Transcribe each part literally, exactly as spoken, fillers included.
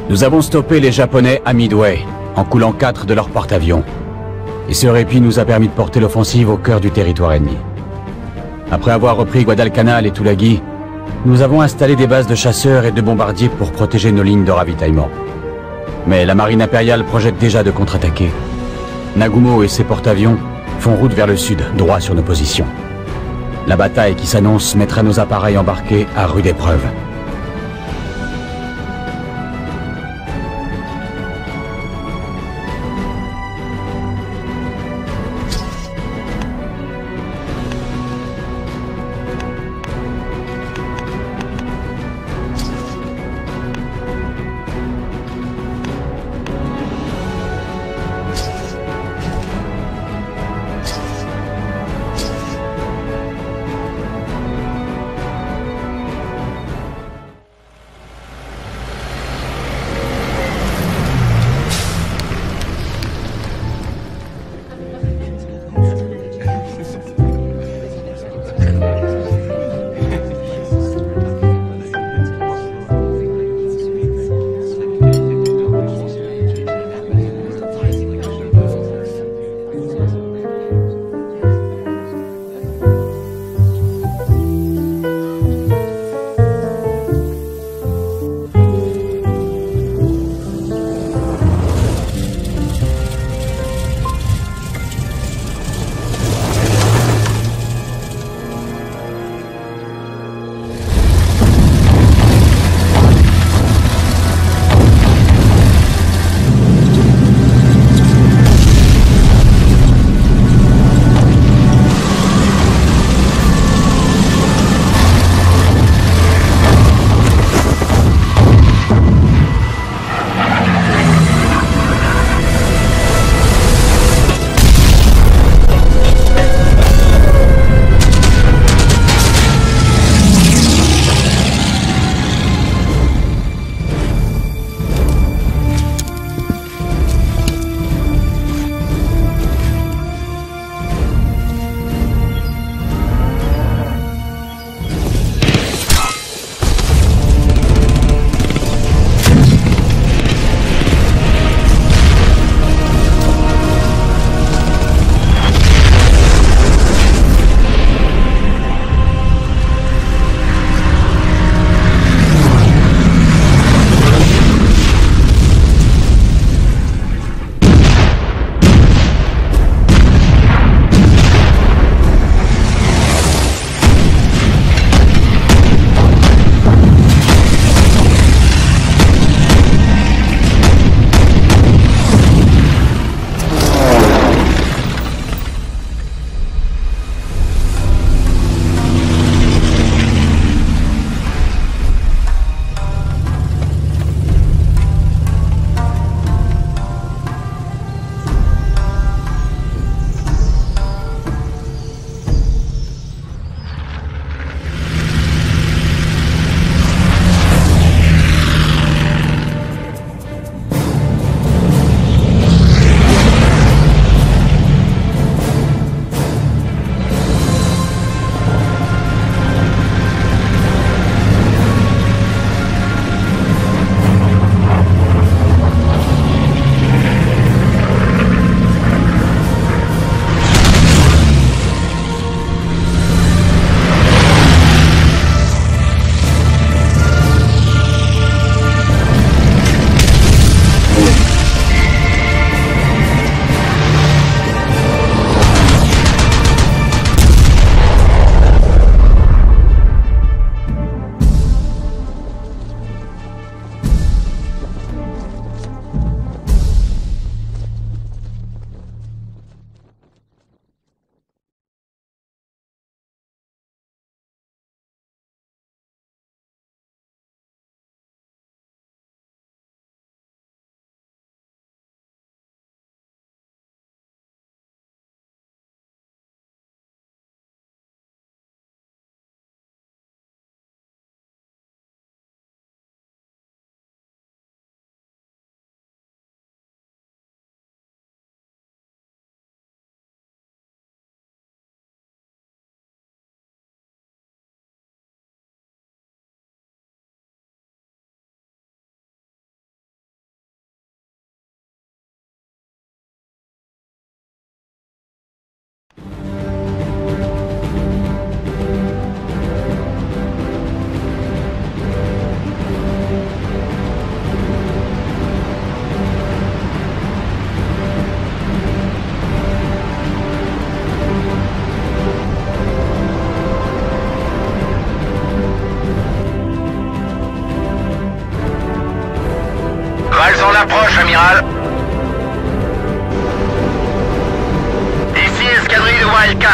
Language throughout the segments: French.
Nous avons stoppé les Japonais à Midway, en coulant quatre de leurs porte-avions. Et ce répit nous a permis de porter l'offensive au cœur du territoire ennemi. Après avoir repris Guadalcanal et Tulagi, nous avons installé des bases de chasseurs et de bombardiers pour protéger nos lignes de ravitaillement. Mais la marine impériale projette déjà de contre-attaquer. Nagumo et ses porte-avions font route vers le sud, droit sur nos positions. La bataille qui s'annonce mettra nos appareils embarqués à rude épreuve.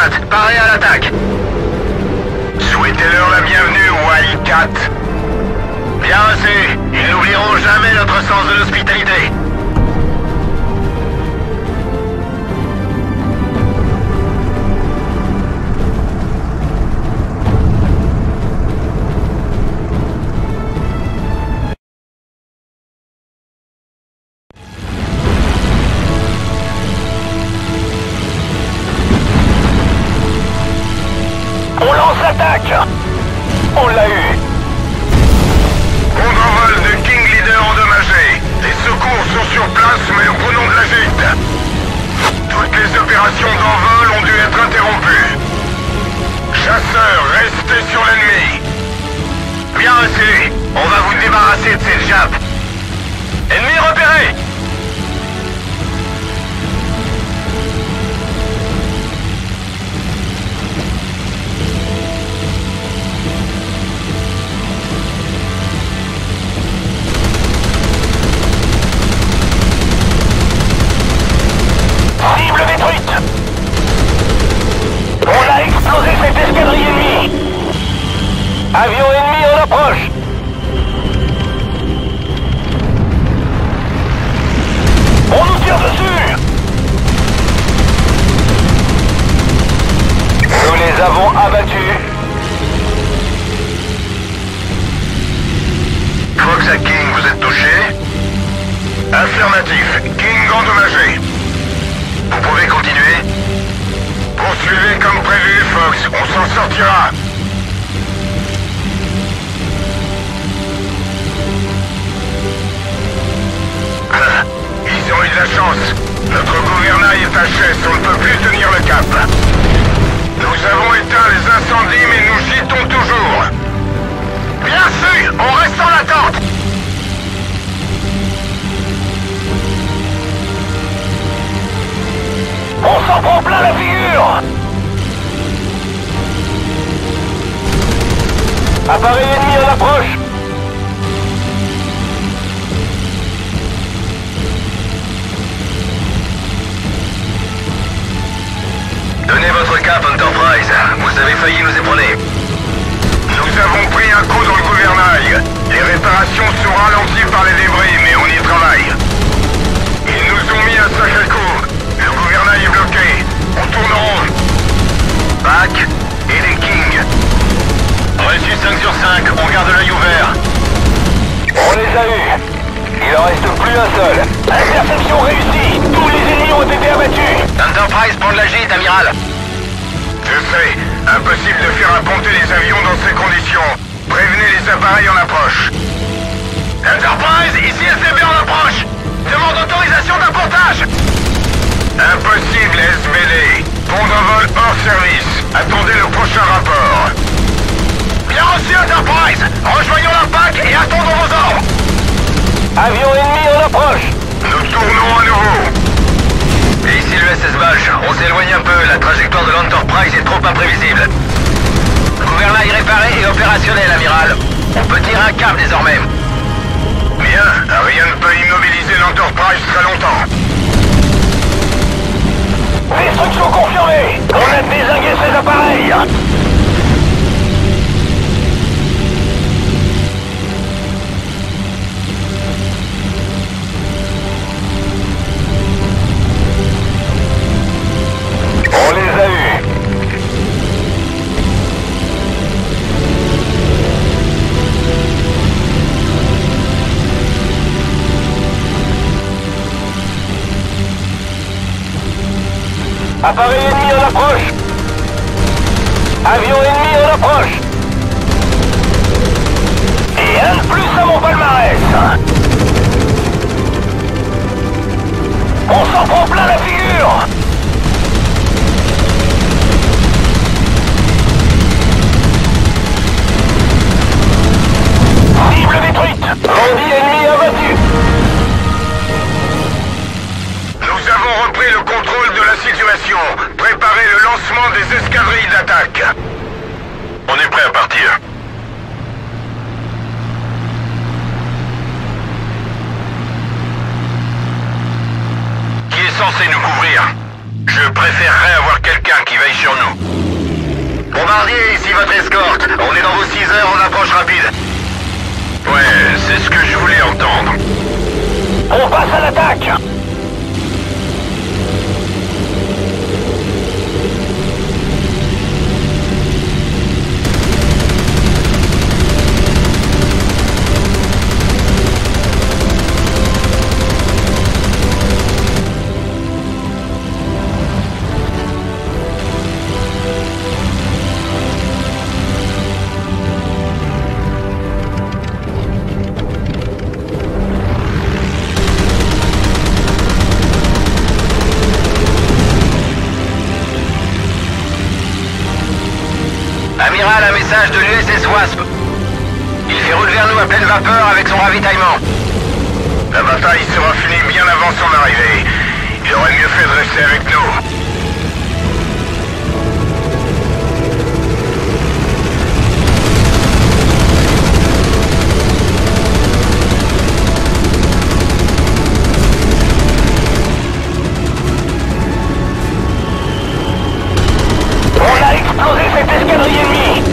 quatre, parez à l'attaque. Souhaitez-leur la bienvenue, Wildcat. Bien reçu. Ils n'oublieront jamais notre sens de l'hospitalité. On lance l'attaque! On l'a eu! Pont d'envol de King Leader endommagé. Les secours sont sur place, mais nous prenons de la gîte. Toutes les opérations d'envol ont dû être interrompues. Chasseurs, restez sur l'ennemi. Bien reçu. On va vous débarrasser de cette jappe. Ennemi repéré! Cible détruite! On a explosé cette escadrille ennemie! Avion ennemi en approche! On nous tire dessus! Nous les avons abattus. Fox à King, vous êtes touché? Affirmatif. King endommagé. Vous pouvez continuer? Poursuivez comme prévu, Fox. On s'en sortira. Ah, ils ont eu de la chance. Notre gouvernail est à Chess. On ne peut plus tenir le cap. Nous avons éteint les incendies, mais nous gîtons toujours. Bien sûr, on reste en attente. On s'en prend plein la figure! Appareil ennemi en approche! Donnez votre cap, Enterprise. Vous avez failli nous épauler. Nous avons pris un coup dans le gouvernail. Les réparations sont ralenties par les débris, mais on y travaille. Ils nous ont mis un sacré coup. Le gouvernail est bloqué. On tourne en rond. Back et les Kings. Reçu cinq sur cinq. On garde l'œil ouvert. On les a eus. Il en reste plus un seul. Interception réussie. Tous les ennemis ont été abattus. Enterprise prend de la gîte, amiral. Je sais. Impossible de faire apponter les avions dans ces conditions. Prévenez les appareils en approche. Enterprise, ici S D B en approche. Demande autorisation d'appontage. Impossible, S B D. Pont d'envol hors service. Attendez le prochain rapport. Bien reçu, Enterprise. Rejoignons la P A C et attendons vos ordres. Avion ennemi en approche. Nous tournons à nouveau. Et ici le S S Bache. On s'éloigne un peu. La trajectoire de l'Enterprise est trop imprévisible. Gouvernail réparé et opérationnel, amiral. On peut tirer un cap désormais. Bien. Rien ne peut immobiliser l'Enterprise très longtemps. Destruction confirmée. On a dézingué ces appareils. On les a eus. Appareil ennemi en approche. Avion ennemi en approche. Et un de plus à mon palmarès. On s'en prend plein la figure. Cible détruite. Bandit ennemi abattu. Nous avons repris le contrôle de la situation. Préparez le lancement des escadrilles d'attaque. On est prêt à partir. Qui est censé nous couvrir? Je préférerais avoir quelqu'un qui qui veillent sur nous. Bombardier, ici votre escorte. On est dans vos six heures en approche rapide. Ouais, c'est ce que je voulais entendre. On passe à l'attaque! Amiral, un message de l'U S S Wasp. Il fait route vers nous à pleine vapeur avec son ravitaillement. La bataille sera finie bien avant son arrivée. Il aurait mieux fait de rester avec nous. On a explosé cette escadrille ennemie!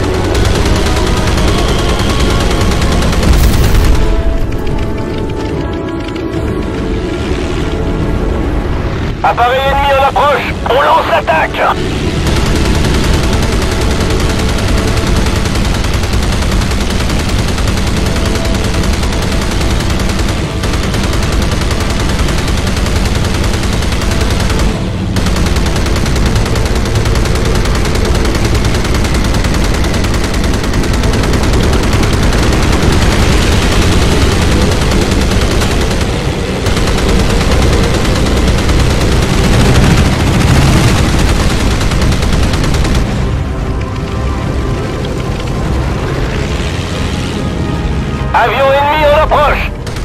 Appareil ennemi en approche! On lance l'attaque! Avion ennemi en approche!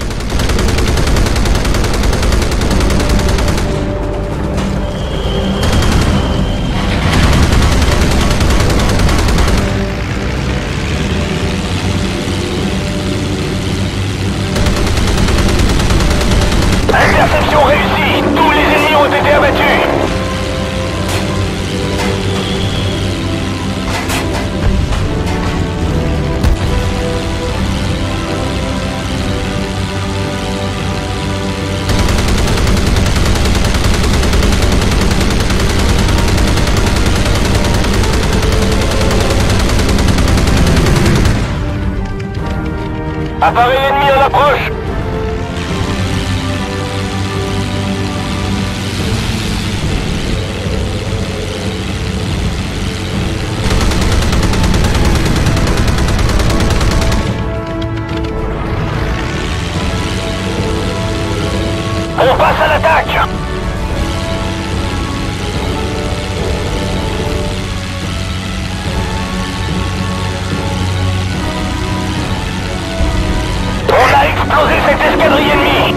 Interception réussie! Tous les ennemis ont été abattus! Appareil ennemi en approche! On passe à l'attaque! On a explosé cette escadrille ennemie!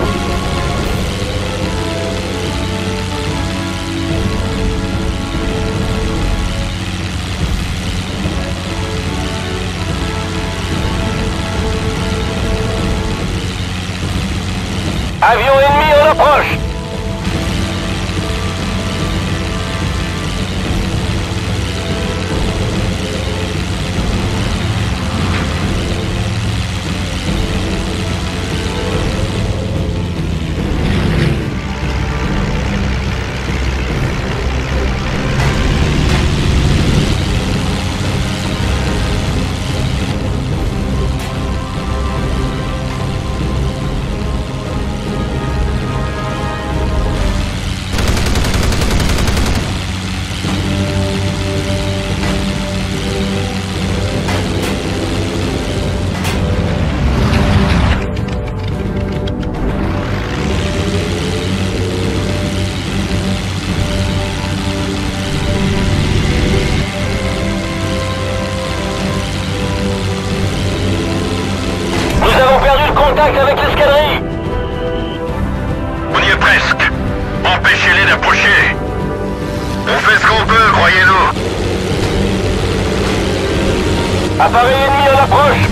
Avion ennemi en approche! Contact avec l'escadrille! On y est presque. Empêchez-les d'approcher. On fait ce qu'on peut, croyez-nous. Appareil ennemi en approche!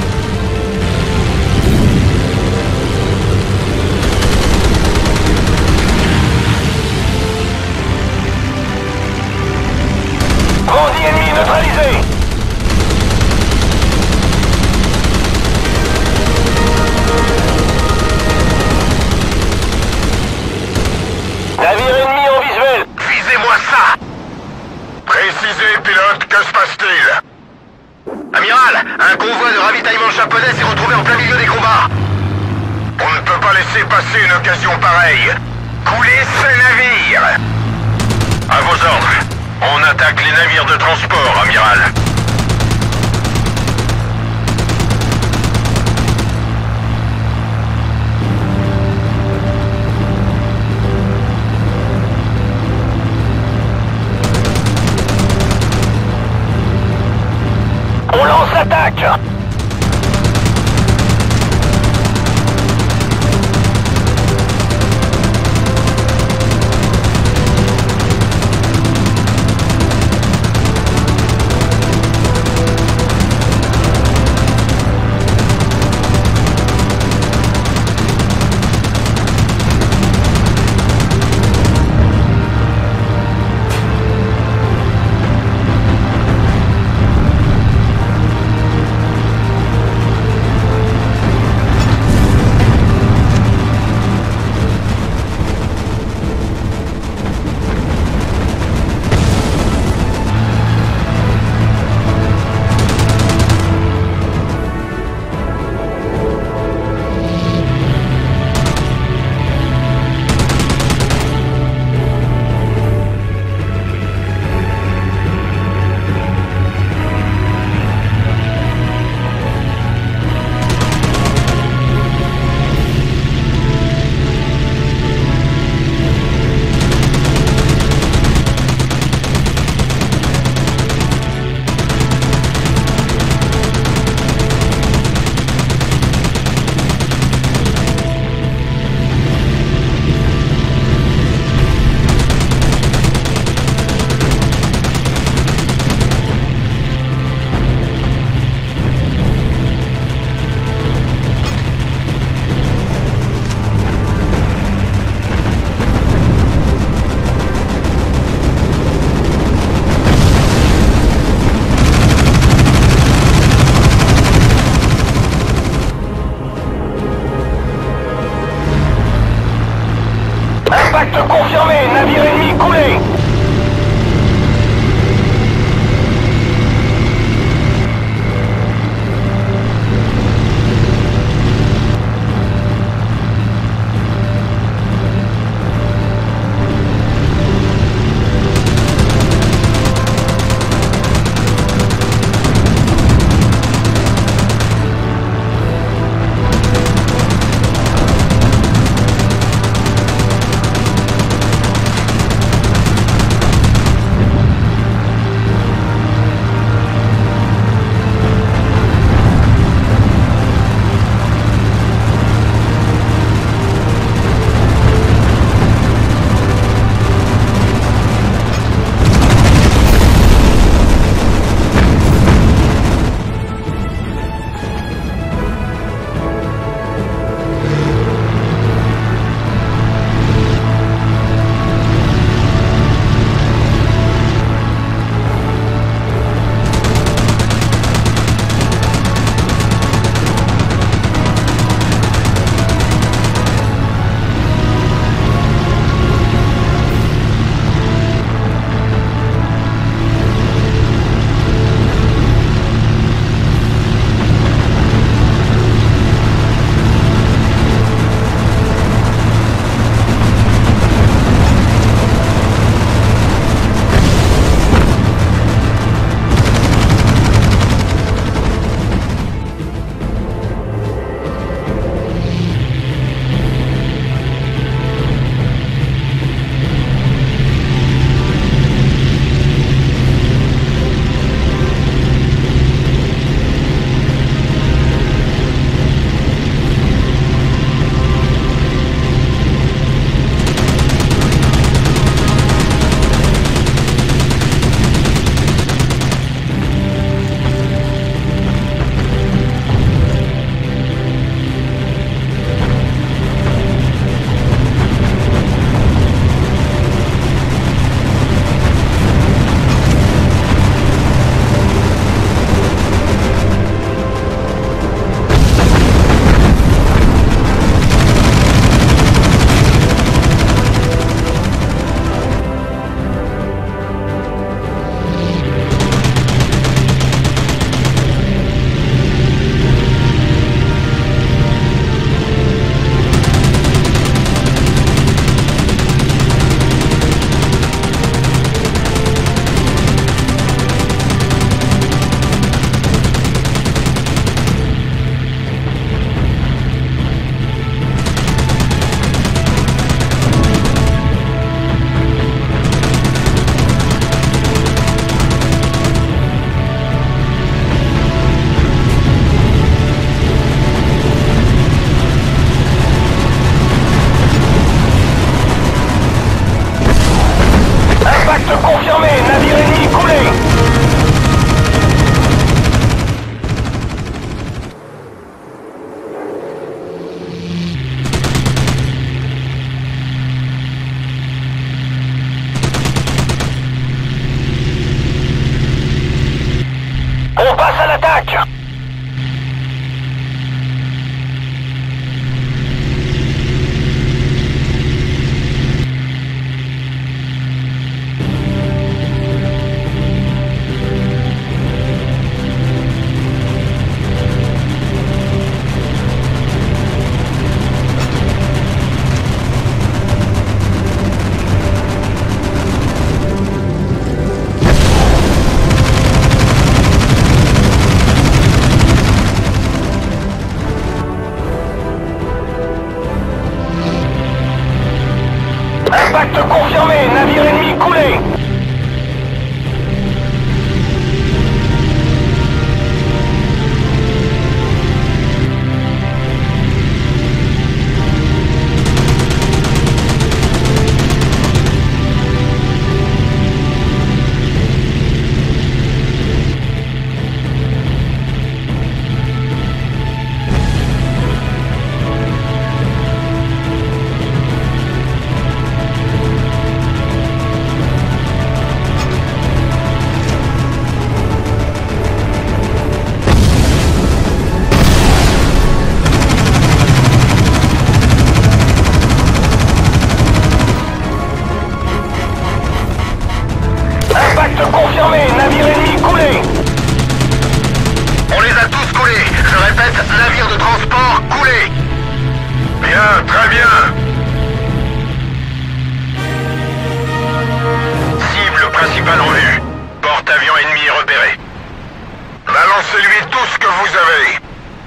ravitaillement japonais s'est retrouvé en plein milieu des combats. On ne peut pas laisser passer une occasion pareille. Couler ces navires. À vos ordres. On attaque les navires de transport, amiral. On lance l'attaque! navire de transport coulé. Bien, très bien. Cible principale en vue. Porte-avions ennemi repéré. Balancez-lui tout ce que vous avez.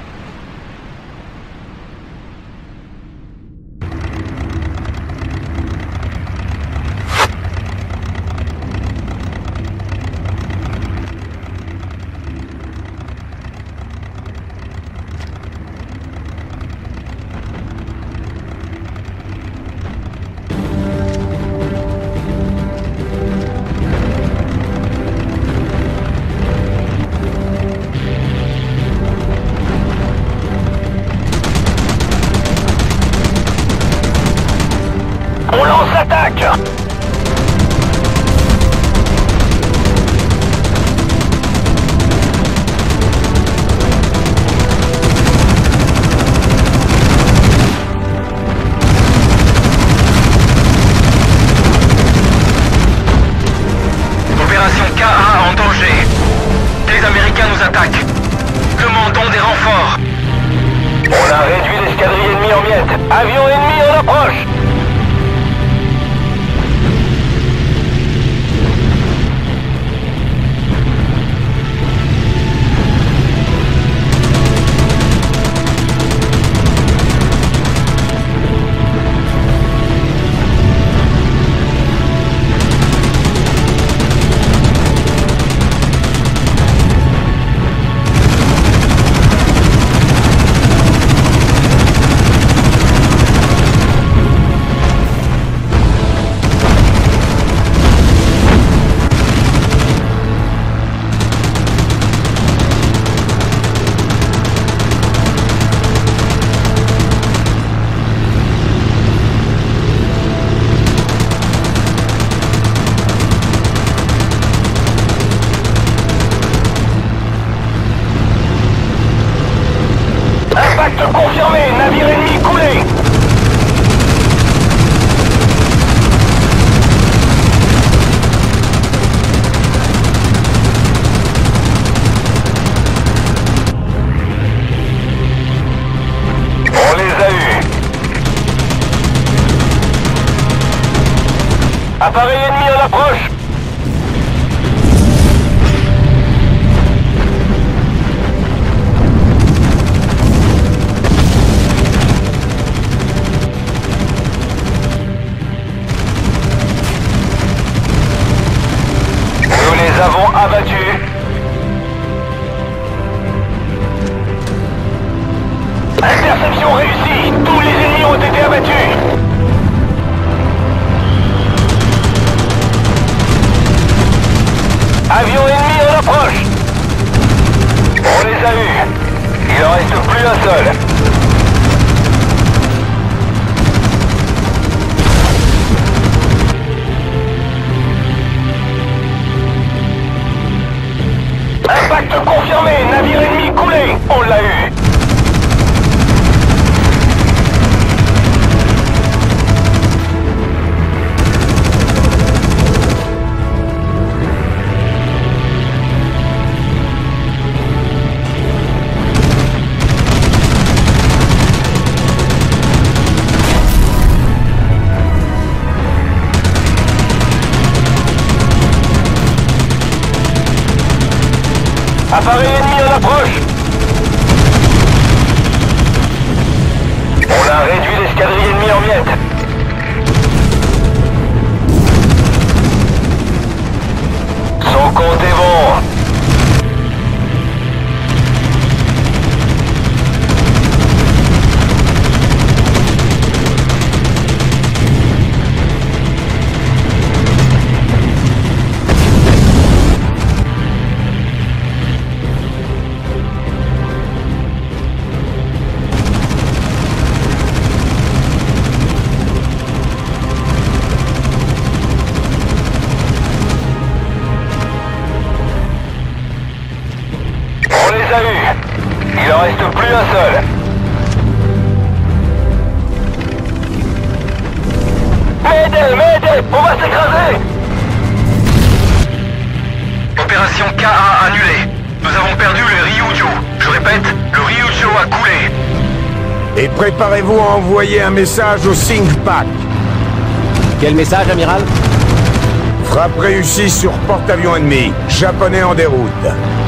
On lance l'attaque! Opération K A en danger. Les Américains nous attaquent. Demandons des renforts. On a réduit l'escadrille ennemie en miettes. Avion ennemi en approche! Impact confirmé, navire ennemi coulé. On les a eus. Appareil ennemi en approche. Nous avons abattu. Interception réussie. Tous les ennemis ont été abattus. Avion ennemi en approche. On les a eus. Il en reste plus un seul. Impact confirmé, navire ennemi coulé. On l'a eu. Appareil ennemi en approche. On a réduit l'escadrille ennemie en miettes. Son compte est bon. Il en reste plus un seul. M'aidez, m'aidez, on va s'écraser. Opération K A annulée. Nous avons perdu le Ryuju. Je répète, le Ryucho a coulé. Et préparez-vous à envoyer un message au ThinkPack. Quel message, amiral? Frappe réussie sur porte-avions ennemi. Japonais en déroute.